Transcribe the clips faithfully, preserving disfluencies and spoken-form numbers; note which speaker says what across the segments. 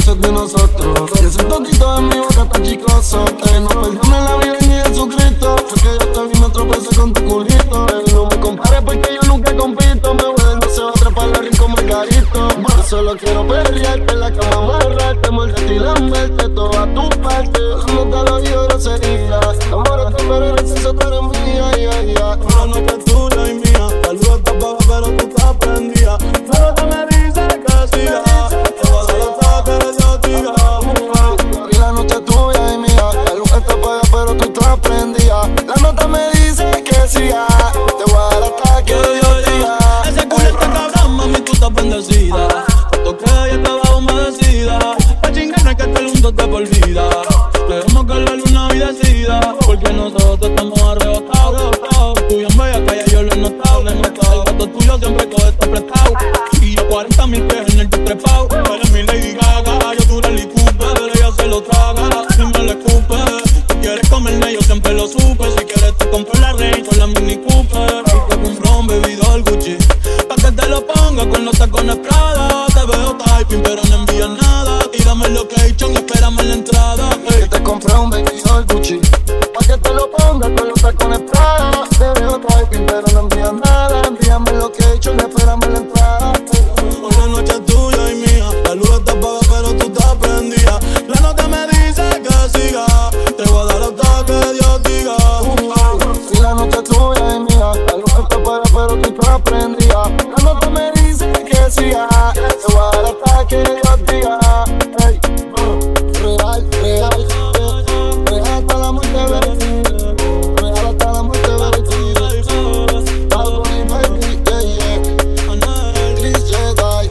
Speaker 1: besos de nosotros. Y ese toquito de mi boca tan chicloso, que no perdone la vida ni Jesucristo. Fue que yo te vi, me tropecé con tu culito. Y no me compares porque yo nunca compito. Me voy de no se va a atrapar la rico margarito. Yo solo quiero perrearte en la cama, amarrarte, morderte y lamberte toda tu parte. No te lo digo grosería. Amor, te pero en el sexo tú eres mía, ya, ya.
Speaker 2: Una noche tuya y mía, la luz está apagada pero tú estás prendida. Pero tú me dices que siga, te voy a dar los ataques, Dios diga.
Speaker 1: Y la noche tuya y mía, la luz está apagada pero tú estás prendida. La nota me dice que siga, te voy a dar ataque, Dios diga.
Speaker 2: Ese culo está cabrón, mami, tú estás bendecida. Te toqué y estaba humedecida. Pa' chingar no hay que estar juntos de por vida. Dejemos que la luna hoy decida, porque nosotros estamos arrebatados. Tú bien bella que ya yo lo he notado. El gato tuyo siempre todo está prestado. Y yo cuarenta mil pesos en el trepao. Eres mi Lady Gaga, yo dura el Cooper. Ella se lo traga, si me lo escupe. Si quieres comerme yo siempre lo supe. Si quieres te compro la Range con la Mini Cooper. Y te compro un bebido al Gucci, pa' que te lo ponga con los tacones Prada. Te veo typing pero no envías nada. Tírame el location y espérame en la entrada.
Speaker 1: Que te compré un vestido al Gucci, pa' que te lo ponga con los tacones Prada. Te veo typing pero no envías nada. Envíame lo que he hecho y espérame en la entrada.
Speaker 2: Una noche tuya y mía, la luz está apagada pero tú estás prendida. La nota me dice que siga, te voy a dar ataque, Dios diga.
Speaker 1: Si la noche tuya y mía, la luz está apagada pero tú estás prendida. La nota me dice que siga, te voy a dar ataque, Dios diga. Hey, real, real, real hasta la muerte, baby. Real hasta la muerte, baby. Bad Bunny, baby, yeah, yeah.
Speaker 2: Anuel,
Speaker 1: Chris Jedi.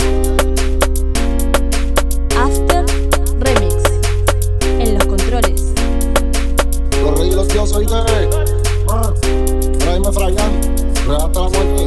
Speaker 3: Hasta Remix. En los controles.
Speaker 1: Los reyes y los dioses, oíste. Tráeme Frayan, real hasta la muerte.